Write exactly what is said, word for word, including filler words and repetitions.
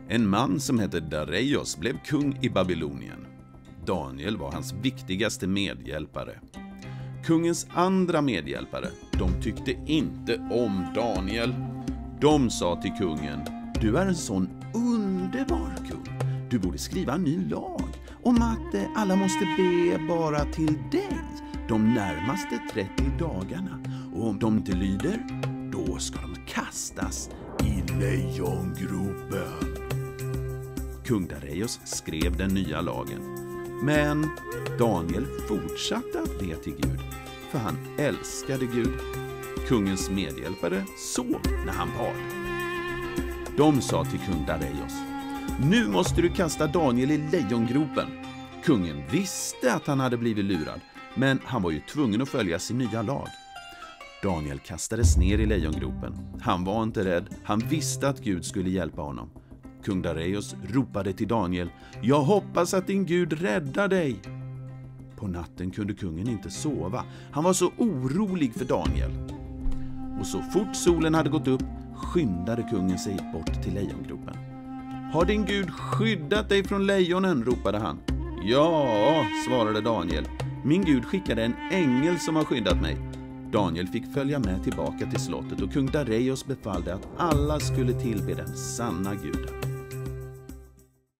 En man som hette Dareios blev kung i Babylonien. Daniel var hans viktigaste medhjälpare. Kungens andra medhjälpare, de tyckte inte om Daniel. De sa till kungen: "Du är en sån underbar kung. Du borde skriva en ny lag om att alla måste be bara till dig de närmaste trettio dagarna. Och om de inte lyder, då ska de kastas i lejongropen." Kung Dareios skrev den nya lagen. Men Daniel fortsatte att be till Gud, för han älskade Gud. Kungens medhjälpare sov när han bad. De sa till kung Dareios: "Nu måste du kasta Daniel i lejongropen." Kungen visste att han hade blivit lurad, men han var ju tvungen att följa sin nya lag. Daniel kastades ner i lejongropen. Han var inte rädd. Han visste att Gud skulle hjälpa honom. Kung Dareios ropade till Daniel: "Jag hoppas att din Gud räddar dig." På natten kunde kungen inte sova. Han var så orolig för Daniel. Och så fort solen hade gått upp skyndade kungen sig bort till lejongropen. "Har din Gud skyddat dig från lejonen?" ropade han. "Ja", svarade Daniel. "Min Gud skickade en ängel som har skyddat mig." Daniel fick följa med tillbaka till slottet och kung Dareios befallde att alla skulle tillbe den sanna guden.